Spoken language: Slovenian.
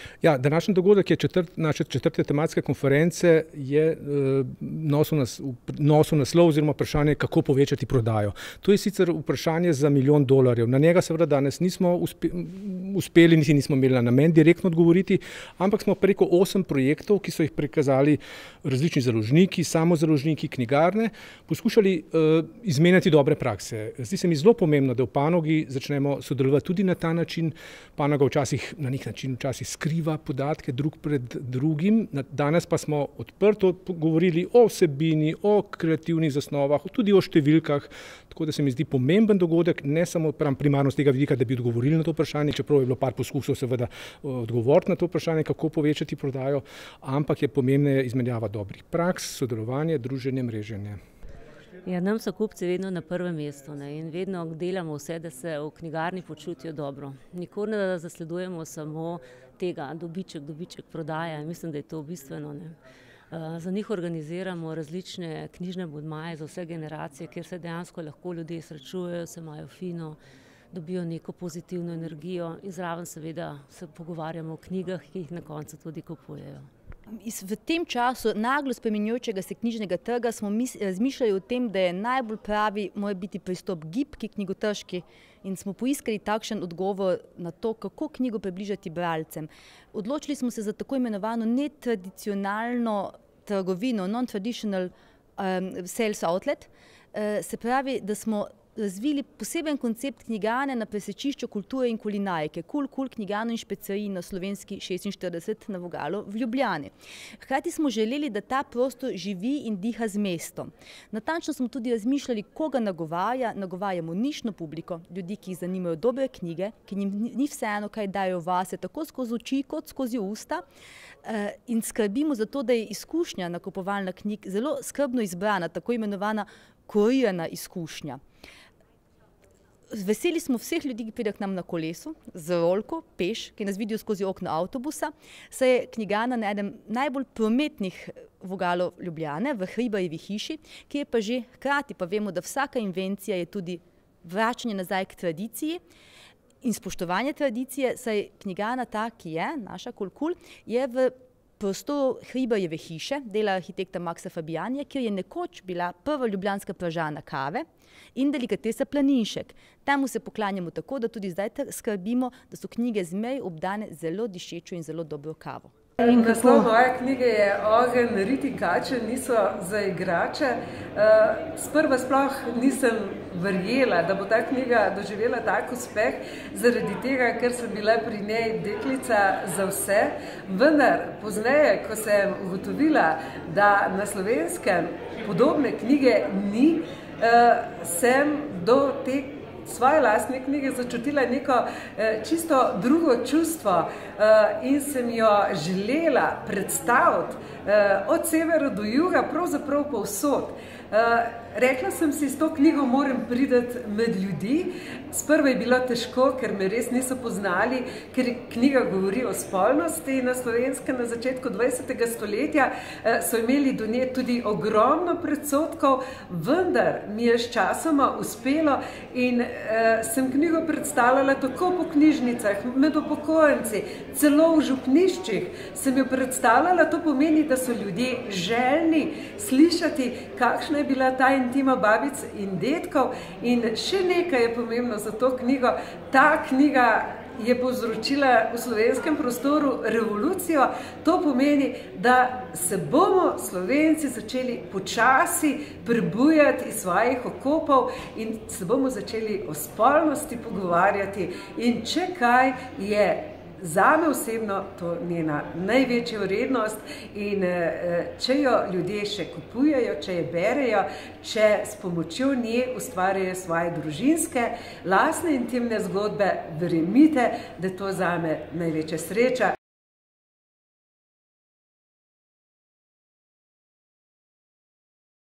Ja, današnji dogodek je naše četrte tematske konference, je nosil naslov oziroma vprašanje, kako povečati prodajo. To je sicer vprašanje za $1 milijon. Na njega seveda danes nismo uspeli, niti nismo imeli namen direktno odgovoriti, ampak smo preko 8 projektov, ki so jih prikazali različni založniki, samozaložniki, knjigarne, poskušali izmenjati dobre prakse. Zdi se mi zelo pomembno, da v panogi začnemo sodelovati tudi na ta način. Panoga na nek način včasih skriva podatke drug pred drugim. Danes pa smo odprto govorili o vsebini, o kreativnih zasnovah, tudi o številkah. Tako da se mi zdi pomemben dogodek, ne samo primarno z tega vidika, da bi odgovorili na to vprašanje, čeprav je bilo par poskusov seveda odgovoriti na to vprašanje, kako povečati prodajo, ampak je pomembna izmenjava dobrih praks, sodelovanje, druženje, mreženje. Ja, nam so kupci vedno na prvem mestu in vedno delamo vse, da se v knjigarni počutijo dobro. Nikoli ne zasledujemo samo tega dobiček prodaja in mislim, da je to bistveno. Za njih organiziramo različne knjižne abonmaje za vse generacije, kjer se dejansko lahko ljudje srečujejo, se imajo fino, dobijo neko pozitivno energijo in zraven seveda se pogovarjamo o knjigah, ki jih na koncu tudi kupujejo. V tem času naglo spreminjajočega se knjižnega trga smo razmišljali o tem, da je najbolj pravi mora biti pristop gibki, knjigotrški, in smo poiskali takšen odgovor na to, kako knjigo približati bralcem. Odločili smo se za tako imenovano netradicionalno trgovino, non-traditional sales outlet, se pravi, da smo razvili poseben koncept knjigarne na presečišču kulture in kulinarike, Kul knjigarno in špecerij na Slovenski 46 na Vogalu v Ljubljani. Hkrati smo želeli, da ta prostor živi in diha z mestom. Natančno smo tudi razmišljali, koga nagovarjamo nišno publiko, ljudi, ki jih zanimajo dobre knjige, ki njim ni vseeno, kaj dajo vase, tako skozi oči kot skozi usta, in skrbimo za to, da je izkušnja nakupovalna knjig zelo skrbno izbrana, tako imenovana kurirana izkušnja. Veseli smo vseh ljudi, ki pridejo k nam na kolesu, z rolko, peš, ki nas vidijo skozi okno avtobusa, saj je knjigarna na enem najbolj prometnih vogalov Ljubljane, v Hribarjevi hiši, ki je pa že hkrati, pa vemo, da vsaka invencija je tudi vračanje nazaj k tradiciji in spoštovanje tradicije, saj knjigarna ta, ki je, naša Kul, je v prostoru Hribarjeve hiše, dela arhitekta Maksa Fabijanja, kjer je nekoč bila prva ljubljanska pražarna kave in delikatesa Planinšek. Temu se poklanjamo tako, da tudi zdaj skrbimo, da so knjige zmeraj obdane zelo dišečo in zelo dobro kavo. Naslov moje knjige je Ogenj, rit in kače niso za igrače. Sprva sploh nisem verjela, da bo ta knjiga doživela tak uspeh, zaradi tega, ker sem bila pri njej deklica za vse. Vendar pozneje, ko sem ugotovila, da na Slovenskem podobne knjige ni, sem do te svoje lastne knjige začutila neko čisto drugo čustvo in sem jo želela predstaviti od severa do juga, pravzaprav povsod. Rekla sem si, s to knjigo moram priti med ljudi. Sprva je bilo težko, ker me res niso poznali, ker knjiga govori o spolnosti na Slovenskem na začetku 20. stoletja. So imeli do nje tudi ogromno predsodkov, vendar mi je s časoma uspelo in sem knjigo predstavljala tako po knjižnicah, med upokojenci, celo v župniščih sem jo predstavljala. To pomeni, da so ljudje željni slišati, kakšna je bila ta intima babic in dedkov. In še nekaj je pomembno za to knjigo. Ta knjiga je povzročila v slovenskem prostoru revolucijo. To pomeni, da se bomo Slovenci začeli počasi prebujati iz svojih okopov in se bomo začeli o spolnosti pogovarjati. In če kaj je zame osebno to njena največja vrednost in če jo ljudje še kupujejo, če jo berejo, če s pomočjo nje ustvarjajo svoje družinske, lastne intimne zgodbe, verjemite, da je to zame največja sreča.